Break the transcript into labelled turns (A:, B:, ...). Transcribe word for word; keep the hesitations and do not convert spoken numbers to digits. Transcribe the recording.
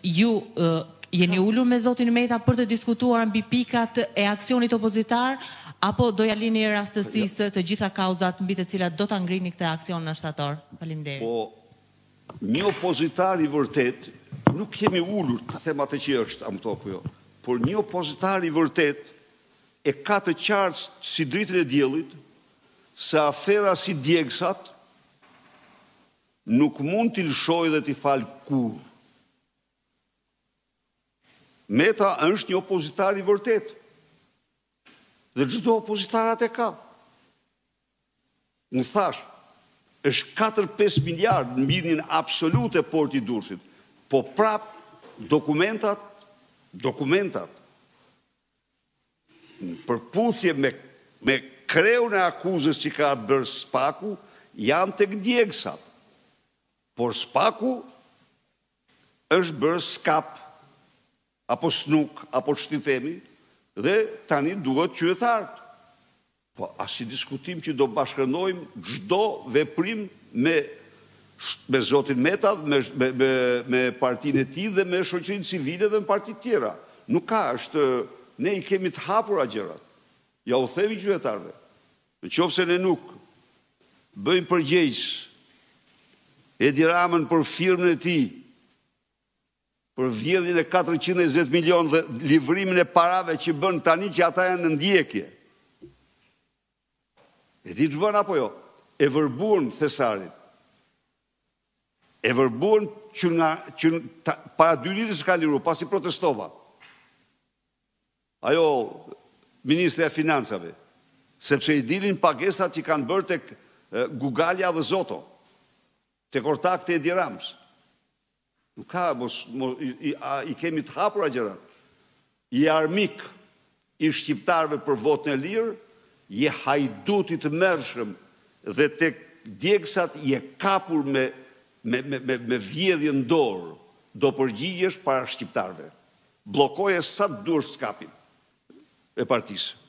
A: ju jeni ulur me zotin Meta për të diskutuar mbi pikat e aksionit opozitar, apo do ja lini rastësisë të gjitha kauzat mbi të cilat do ta ngrini këtë aksion në shtator? Faleminderit.
B: Po, një opozitar i vërtet, nuk kemi ulur të them atë që është, am to apo jo, por një opozitar i vërtet e ka të qartë si dritën e diellit se afera si djegsat nuk mund t'i lëshoj dhe t'i fal kur. Meta është një opozitar i vërtet. Dhe çdo opozitarat e ka. Unë thash, është katër pesë miliardë në mbinin absolute Porti i Durrësit, po prap dokumentat, dokumentat, në përputhje me, me kreun e akuzës që ka bërë Spaku, janë tek djegsat. Por Spaku është bërë skap, apo snuk, apo ç'ti themi, dhe tani duhet qytetarët. Po, as i diskutim që do bashkëndojmë çdo veprim me, me zotin Meta, me, me, me, me partinë e tij dhe me shoqërinë civile dhe me partitë tjera. Nuk ka, është, ne i kemi të hapura gjërat. Ja u themi qytetarëve. Në qoftë se ne nuk bëjmë përgjegjës Edi Ramën për firmën e tij, për vjedhjen e katërqind e njëzet milion dhe livrimin e parave që bën tani që ata janë në ndjekje. E di që bën apo jo? E vërbuan Thesarin. E vërbuan që nga që ta, para dy ditësh ka liruar, pasi protestova. Ajo Ministri e Financave, sepse i dilin pagesat që kanë bërë tek Gugalja dhe Zoto, tek ortakët e Edi Ramës. Nuk ka, mos, mos, i, a, i kemi të hapura gjërat. I armik i shqiptarëve për votën e lirë, je hajduti të mërshëm dhe tek djegsat je kapur me, me, me, me, me vjedhje në dorë, do përgjigjesh para shqiptarëve. Blokoje sa të duash skapin e partisë.